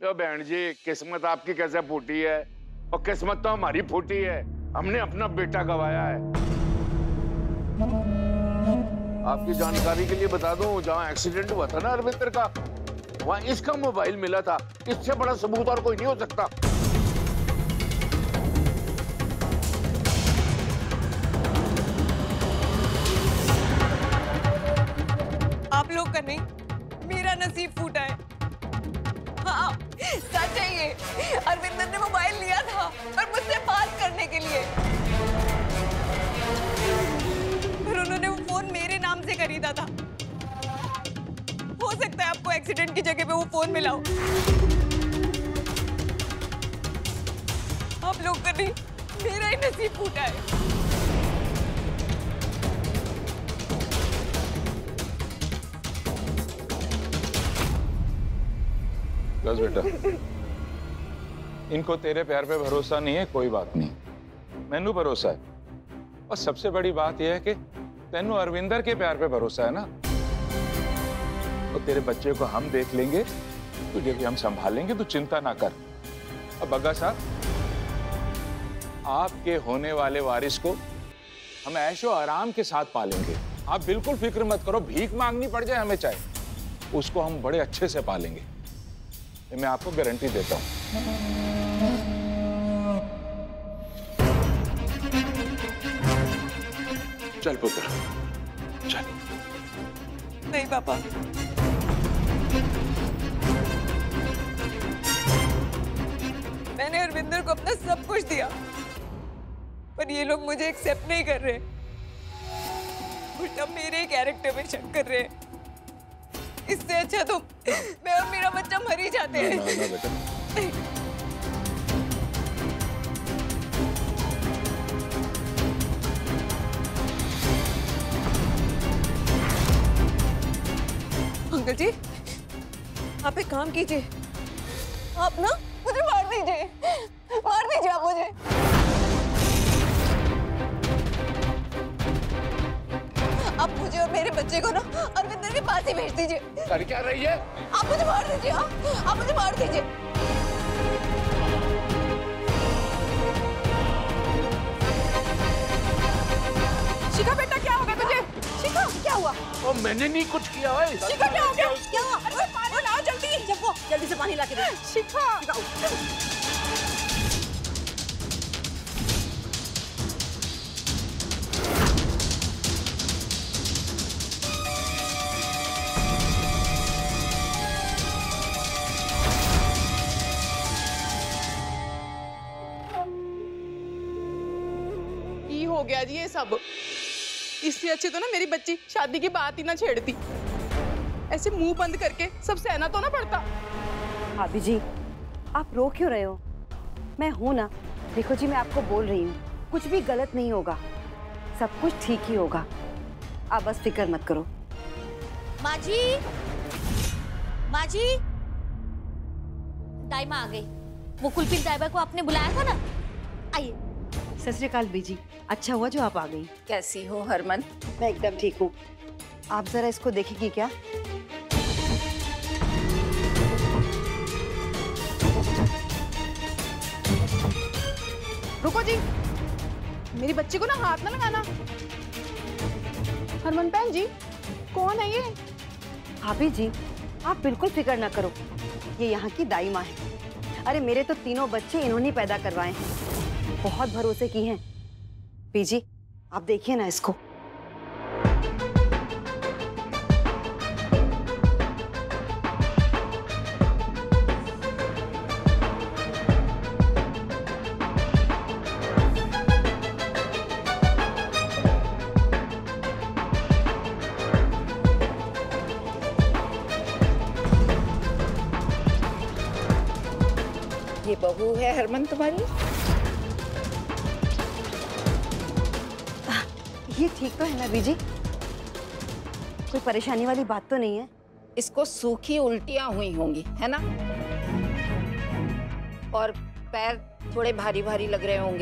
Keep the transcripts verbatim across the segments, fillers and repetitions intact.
तो बहन जी, किस्मत आपकी कैसे फूटी है, और किस्मत तो हमारी फूटी है। हमने अपना बेटा गवाया है। आपकी जानकारी के लिए बता दूं, जहां एक्सीडेंट हुआ था ना अरविंदर का, वहां इसका मोबाइल मिला था। इससे बड़ा सबूत और कोई नहीं हो सकता। आप लोग का नहीं, मेरा नसीब फूटा है। हाँ, सच है ये। अरविंदर ने मोबाइल लिया था और मुझसे बात करने के लिए, पर उन्होंने वो फोन मेरे नाम से खरीदा था। हो सकता है आपको एक्सीडेंट की जगह पे वो फोन मिला हो। आप लोग का नहीं, मेरा ही नसीब फूटा है। बस बेटा, इनको तेरे प्यार पे भरोसा नहीं है, कोई बात नहीं, मैनू भरोसा है। और सबसे बड़ी बात यह है कि तेनू अरविंदर के प्यार पे भरोसा है ना। और तेरे बच्चे को हम देख लेंगे, तुझे भी हम संभालेंगे, तू चिंता ना कर। अब बग्गा साहब, आपके होने वाले वारिस को हम ऐशो आराम के साथ पालेंगे। आप बिल्कुल फिक्र मत करो, भीख मांगनी पड़ जाए हमें चाहे, उसको हम बड़े अच्छे से पालेंगे, मैं आपको गारंटी देता हूं। चल पुत्र, चल। नहीं पापा, मैंने अरविंदर को अपना सब कुछ दिया, पर ये लोग मुझे एक्सेप्ट नहीं कर रहे, उल्टा मेरे कैरेक्टर में शक कर रहे हैं। इससे अच्छा तो मैं और मेरा बच्चा मर ही जाते हैं। ना, ना बेटा। अंकल जी, आप एक काम कीजिए, आप ना मुझे मार दीजिए, मार दीजिए आप मुझे। आप मुझे और मेरे बच्चे को ना अरविंदर के पास ही भेज दीजिए। कर क्या रही है? आप मुझे मार दीजिए। हाँ, आप मुझे मार दीजिए। शिखा बेटा, क्या हो गया तुझे? शिखा, क्या हुआ? ओ, मैंने नहीं कुछ किया है। शिखा, क्या हो गया? क्या हुआ? अरे पानी लाओ जल्दी। जब्बो, जल्दी से पानी ला के दे। शिखा, हो गया जी ये सब। इससे अच्छे तो ना मेरी बच्ची शादी की बात ही ना छेड़ती। ऐसे मुंह बंद करके सब सहना तो ना पड़ता। भाभी जी, आप रो क्यों रहे हो? मैं हूं ना। देखो जी, मैं आपको बोल रही हूँ, कुछ भी गलत नहीं होगा, सब कुछ ठीक ही होगा। आप बस फिक्र मत करो। माँ जी, माँ जी, दाइमा आ गई। वो कुलपीत दाइबा को आपने बुलाया था ना, आइए। सत श्री अकाल बीजी, अच्छा हुआ जो आप आ गई। कैसी हो हरमन? मैं एकदम ठीक हूँ। आप जरा इसको देखेंगी क्या? रुको जी, मेरी बच्ची को ना हाथ ना लगाना। हरमन बहन जी, कौन है ये? भाभी जी, आप बिल्कुल फिक्र ना करो, ये यहाँ की दाई माँ है। अरे मेरे तो तीनों बच्चे इन्होंने पैदा करवाए हैं, बहुत भरोसे की हैं। बीजी, आप देखिए ना इसको। ये बहू है हरमन तुम्हारी? ये ठीक तो है ना बीजी? कोई परेशानी वाली बात तो नहीं है? इसको सूखी उल्टियां हुई होंगी, है ना? और पैर थोड़े भारी भारी लग रहे होंगे,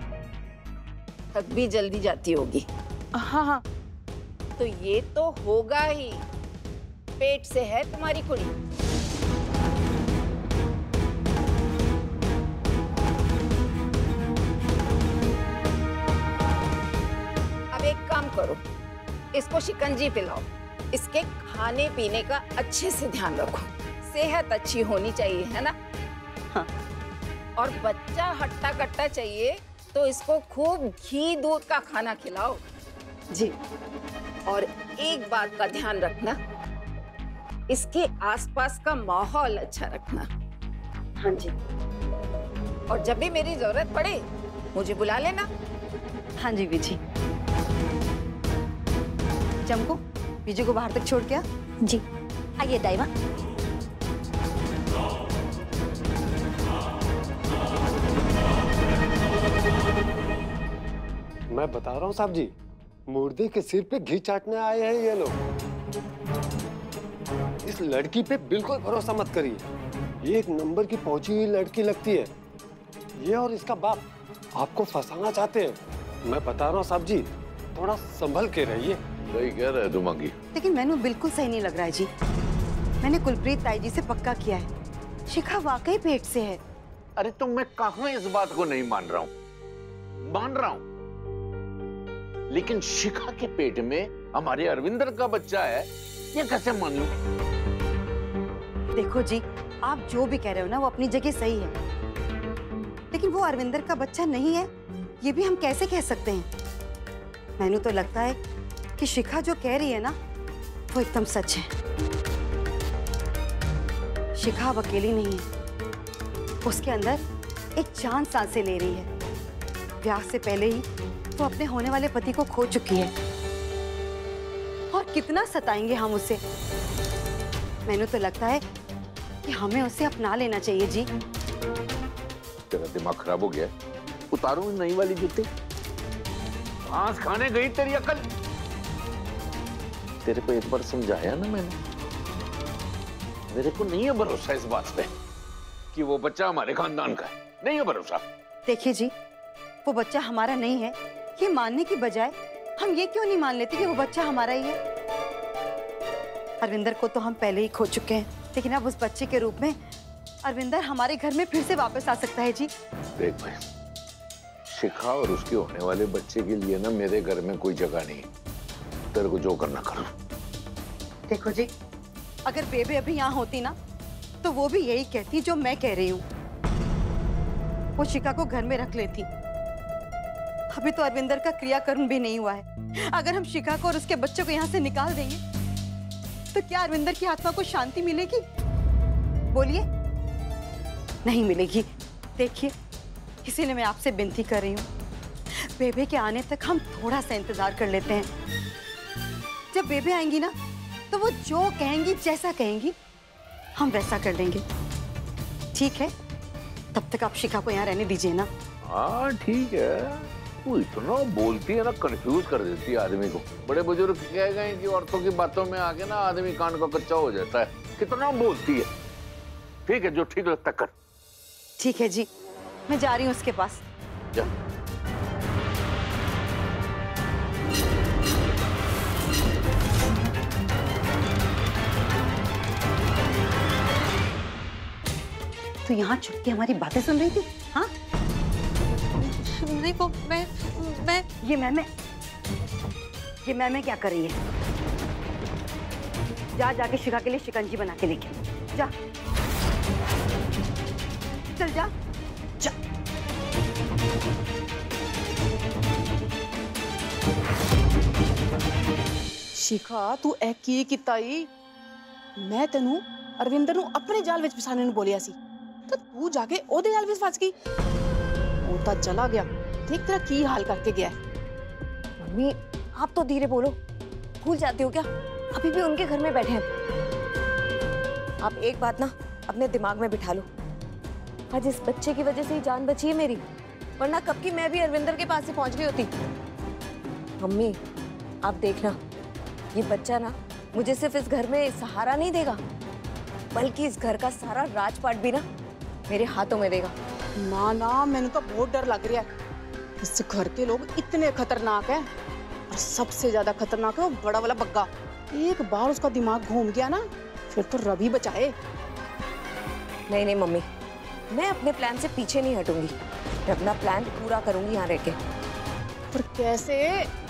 थक भी जल्दी जाती होगी। हाँ हाँ, तो ये तो होगा ही, पेट से है तुम्हारी कुड़ी। एक काम करो, इसको शिकंजी पिलाओ। इसके खाने पीने का अच्छे से ध्यान रखो, सेहत अच्छी होनी चाहिए, है ना? हाँ। और बच्चा हट्टा कट्टा चाहिए तो इसको खूब घी दूध का खाना खिलाओ। जी। और एक बात का ध्यान रखना, इसके आसपास का माहौल अच्छा रखना। हाँ जी। और जब भी मेरी जरूरत पड़े मुझे बुला लेना। हाँ जी बीजी। चमको, बीजी को बाहर तक छोड़ के आ। जी। आइए दाई माँ। मैं बता रहा हूँ साहब जी, मुर्दे के सिर पे घी चाटने आए हैं ये लोग। इस लड़की पे बिल्कुल भरोसा मत करिए, एक नंबर की पहुंची हुई लड़की लगती है ये, और इसका बाप आपको फंसाना चाहते हैं। मैं बता रहा हूँ साहब जी, थोड़ा संभल के रहिए। सही कह रहे तुम अंगी। लेकिन मैंने बिल्कुल सही नहीं लग रहा है जी। मैंने कुलप्रीत ताई जी से पक्का किया है, शिखा वाकई पेट से है। अरे तो मैं कहाँ इस बात को नहीं मान रहा हूँ, मान रहा हूँ, लेकिन शिखा के पेट में हमारे अरविंदर का बच्चा है, ये कैसे मान लूं? देखो जी, आप जो भी कह रहे हो ना वो अपनी जगह सही है, लेकिन वो अरविंदर का बच्चा नहीं है ये भी हम कैसे कह सकते हैं? मैंने तो लगता है कि शिखा जो कह रही है ना वो एकदम सच है। शिखा अब अकेली नहीं है, उसके अंदर एक जान सांसें ले रही है। ब्याह से पहले ही वो अपने होने वाले पति को खो चुकी है, और कितना सताएंगे हम उसे। मैंने तो लगता है कि हमें उसे अपना लेना चाहिए जी। तेरा दिमाग खराब हो गया, उतारूं नई वाली जूती? सांस खाने गई तेरी अकल। तेरे को एक बार समझाया ना मैंने, मेरे को नहीं है भरोसा इस बात पे कि वो बच्चा हमारे खानदान का है, नहीं है भरोसा। देखिए जी, वो बच्चा हमारा नहीं है ये मानने की बजाय हम ये क्यों नहीं मान लेते कि वो बच्चा हमारा ही है? अरविंदर को तो हम पहले ही खो चुके हैं, लेकिन अब उस बच्चे के रूप में अरविंदर हमारे घर में फिर से वापस आ सकता है जी। देख भाई, शिखा और उसके होने वाले बच्चे के लिए ना मेरे घर में कोई जगह नहीं है, तेरे को जो करना करो। देखो जी, अगर बेबे अभी यहाँ होती ना तो वो भी यही कहती जो मैं कह रही हूँ, वो शिखा को घर में रख लेती। अभी तो अरविंदर का क्रियाकर्म भी नहीं हुआ है। अगर हम शिखा को और उसके बच्चे को यहाँ से निकाल देंगे तो क्या अरविंदर की आत्मा को शांति मिलेगी? बोलिए, नहीं मिलेगी। देखिए, इसीलिए मैं आपसे विनती कर रही हूँ, बेबे के आने तक हम थोड़ा सा इंतजार कर लेते हैं। जब बेबे आएंगी ना तो वो जो कहेंगी, जैसा कहेंगी, हम वैसा कर लेंगे। ठीक है? तब तक आप शिखा को यहाँ रहने दीजिए ना। हाँ ठीक है, वो इतना बोलती है ना, कंफ्यूज कर देती है आदमी को। बड़े बुजुर्ग कह गए कि औरतों की बातों में आके ना आदमी कान का कच्चा हो जाता है। कितना बोलती है। ठीक है, जो ठीक लगता कर। ठीक है जी, मैं जा रही हूँ उसके पास। जा। तो यहाँ छुप के हमारी बातें सुन रही थी? हाँ, नहीं वो मैं मैं ये मैं मैं ये मैं मैं क्या कर रही है? जा जाके शिखा के लिए शिकंजी बना के लेके जा। चल जा जा। शिखा तू ए की कीता ई? मैं तेनू अरविंदर नू अपने जाल विच फसाने नू बोलिया सी, तो तू जाके ओदे जाल विच फस गई। वो तो चला गया, देख तेरा की हाल करके गया है। मम्मी आप तो धीरे बोलो, भूल जाती हो क्या? अभी भी उनके घर में बैठे हैं। आप एक बात ना अपने दिमाग में बिठा लो, आज इस बच्चे की वजह से ही जान बची है मेरी, वरना कब की मैं भी अरविंदर के पास ही पहुंच गई होती। मम्मी आप देखना, ये बच्चा ना मुझे सिर्फ इस घर में सहारा नहीं देगा, बल्कि इस घर का सारा राजपाट भी ना मेरे हाथों में देगा। ना ना, मैंने तो बहुत डर लग रहा है। इस घर के लोग इतने खतरनाक हैं, और सबसे ज्यादा खतरनाक है वो बड़ा वाला बग्गा। एक बार उसका दिमाग घूम गया ना, फिर तो रवि बचाए। नहीं नहीं मम्मी, मैं अपने प्लान से पीछे नहीं हटूंगी, मैं अपना प्लान पूरा करूंगी यहाँ रह के। पर कैसे?